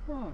What?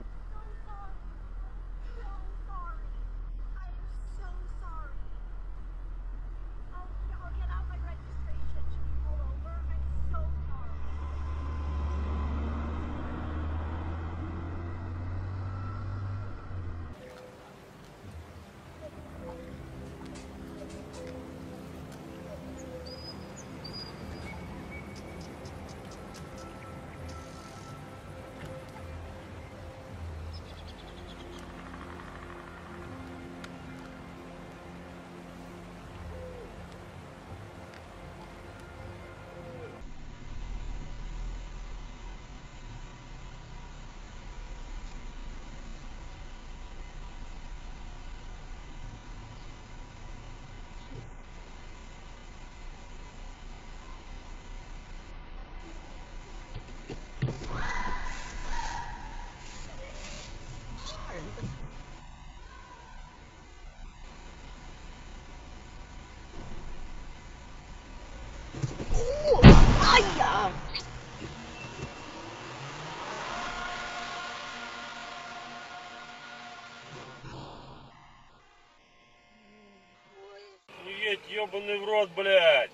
Охуеть, ёбаный в рот, блядь!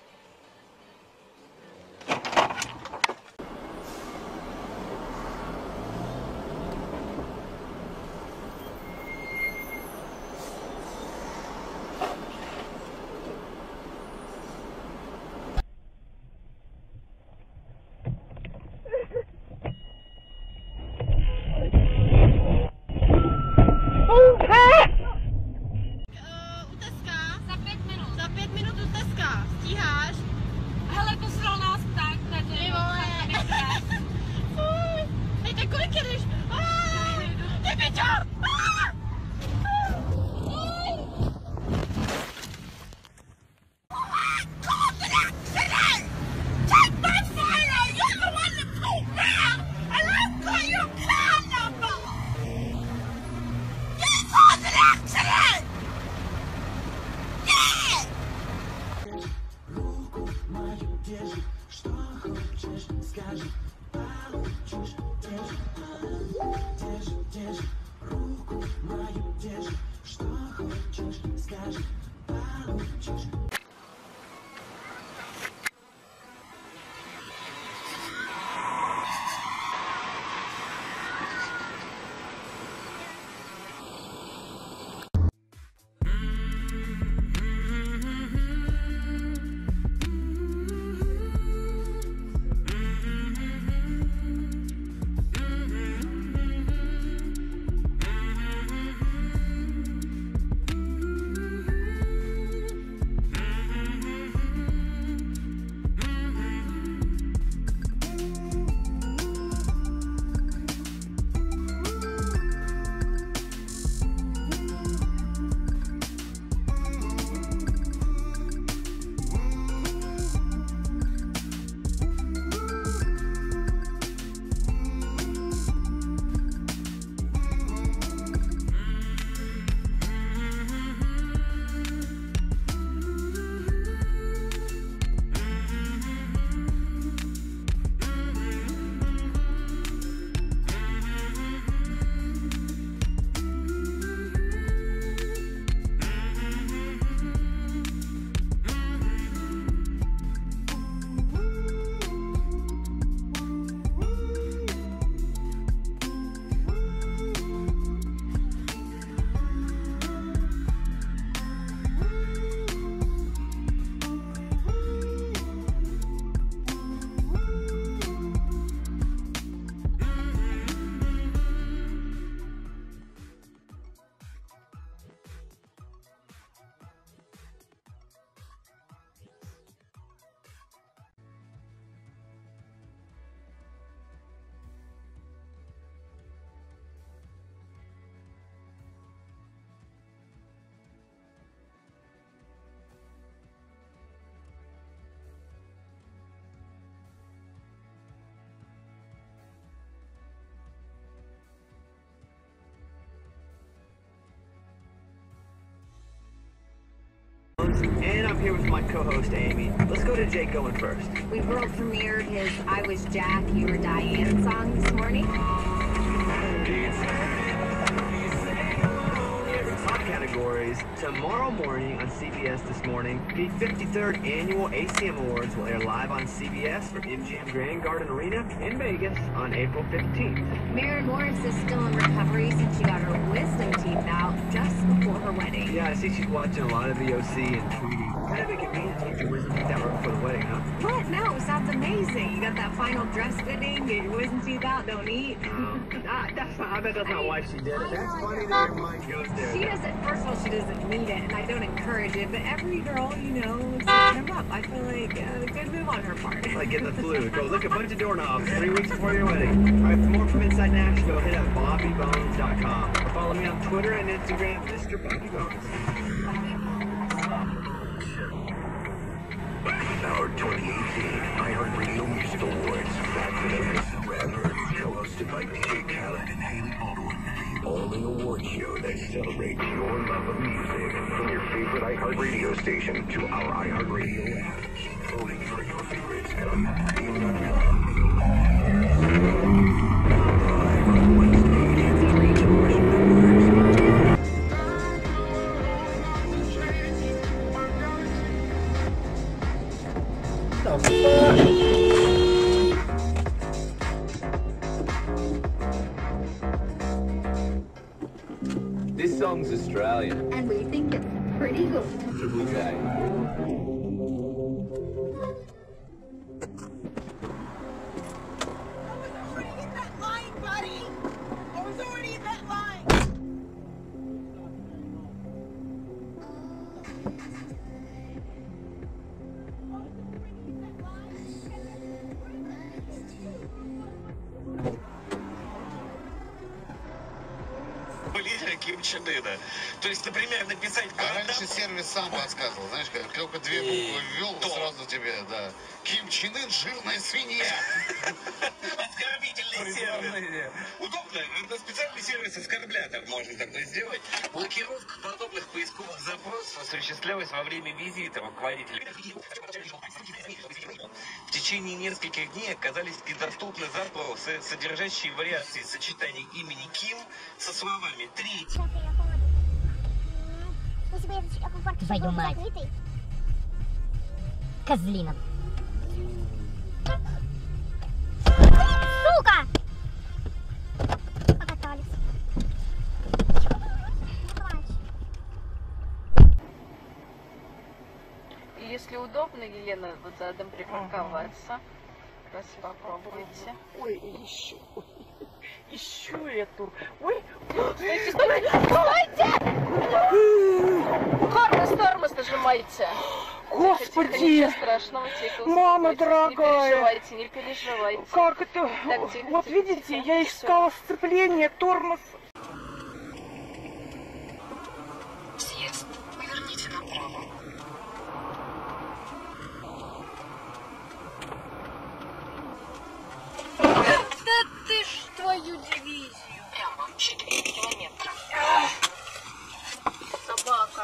And I'm here with my co-host, Amy. Let's go to Jake going first. We world premiered his I Was Jack, You Were Diane song this morning. Dance categories. Tomorrow morning on CBS This Morning, the 53rd Annual ACM Awards will air live on CBS from MGM Grand Garden Arena in Vegas on April 15th. Maren Morris is still in recovery since she got her wisdom teeth out just before her wedding. Yeah, I see she's watching a lot of VOC and tweeting. Kind of inconvenient to get your wisdom teeth out right before the wedding, huh? What? No, sounds amazing. You got that final dress fitting, get your wisdom teeth out, don't eat. I bet that's not why she did it. That's funny that your mind goes there. She doesn't, first of all, she doesn't need it, and I don't encourage it, but every girl, you know, is switching them up. I feel like a good move on her part. Like getting the flu. Go lick a bunch of doorknobs 3 weeks before your wedding. All right, for more from Inside Nashville, hit up BobbyBones.com. Or follow me on Twitter and Instagram, Mr. Bobby Bones. Our 2018 iHeartRadio Music Awards. Back with us forever. Co-hosted by DJ Khaled and Haley Baldwin. The only award show that celebrates your love of music. From your favorite iHeartRadio station to our iHeartRadio app. Keep voting for your favorites at live on Wednesday. This song's Australian. And we think it's pretty good. Triple J. Лидера Ким Чен Ына. То есть, например, написать... А раньше сервис сам подсказывал, знаешь, как только 2 буквы ввел, сразу тебе, да. Ким Чен Ын, жирная свинья. Оскорбительный сервис. Удобно. Это специальный сервис-оскорблятор можно такое сделать. Блокировка подобных поисковых запросов осуществлялась во время визита руководителя. В течение нескольких дней оказались недоступны запросы, содержащие вариации сочетаний имени Ким со словами «третий». Твою мать. Козлина. Сука! Покатались. Если удобно, Елена, вот задом припарковаться. Раз попробуйте. Ой, еще эту. Ой, Стойте, стойте! Стойте! Тормоз нажимайте. Господи! Тихо, ничего страшного, тихо. Мама успокойтесь. дорогая! Не переживайте. Как это? Так, тихо, Вот тихо, видите, тихо. я искала сцепление, тормоз. Съезд. Поверните направо. Да ты ж твою дивизию. Прямо 4 километра. Собака.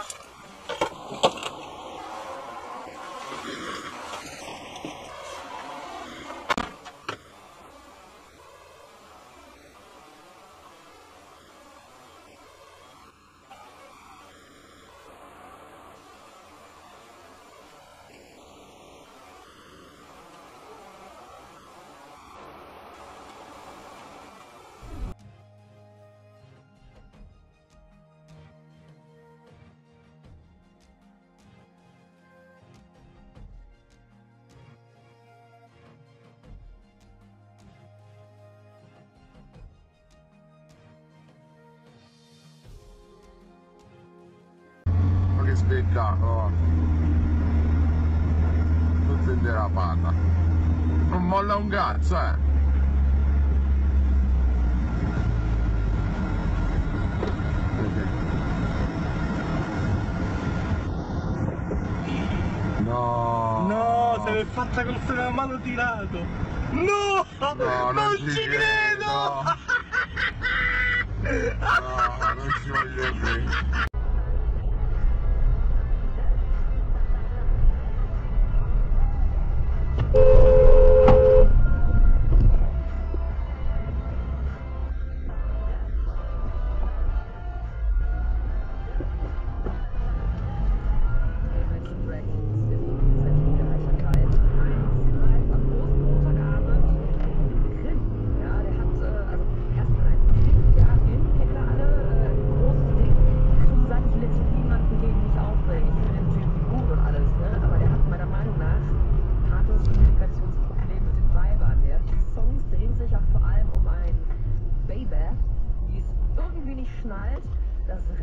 Ma che spettacolo! Tutto in derapata. Non molla un cazzo, eh! No! No, se l'è fatta con la mano tirato. No! No, non ci credo! No, non ci voglio credere.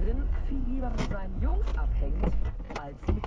Lehrerin viel lieber mit seinen Jungs abhängt, als mit